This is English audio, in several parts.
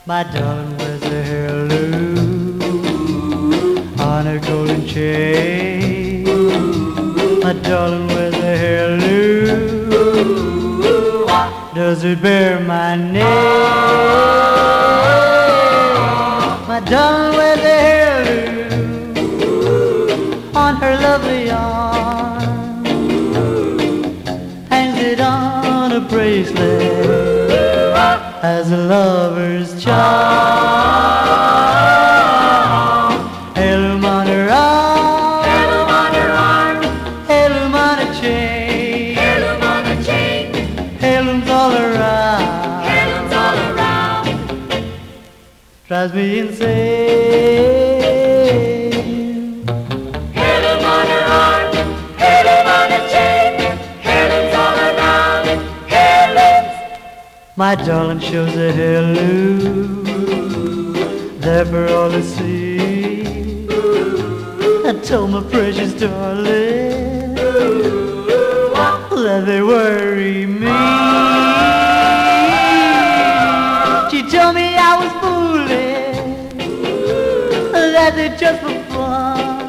My darling wears a heirloom on her golden chain. My darling wears a heirloom. Does it bear my name? My darling wears a heirloom on her lovely arm. Hangs it on a bracelet as a lover's charm. Heirloom on her arm, Heirloom on her arm, heirloom on a chain, heirloom on a chain, heirlooms all around. heirlooms all around. Drives me insane. Heirloom on her arm, heirloom on a chain, heirlooms all around. Heirlooms. My darling shows a heirloom there for all to see. I told my precious darling that they worry me. She told me I was foolish, that they're just for fun,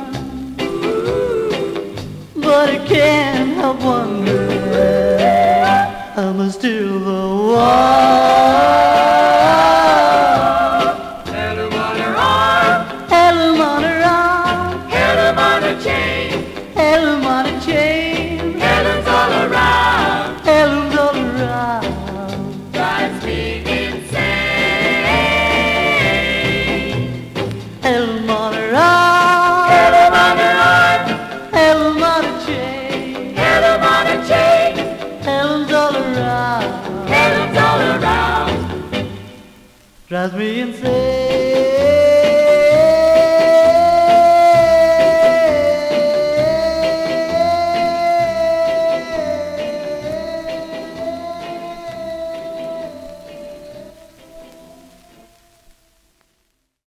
but I can't help wondering, am I still the one? Heirloom on her arm, Heirloom on her arm, heirloom on a chain, heirloom on a chain, heirlooms all around. heirlooms all around. Drives me insane. Heirloom on her arm, Heirloom on her arm, heirloom on a chain, heirloom on a chain, heirlooms all around. heirlooms all around. Drives me insane.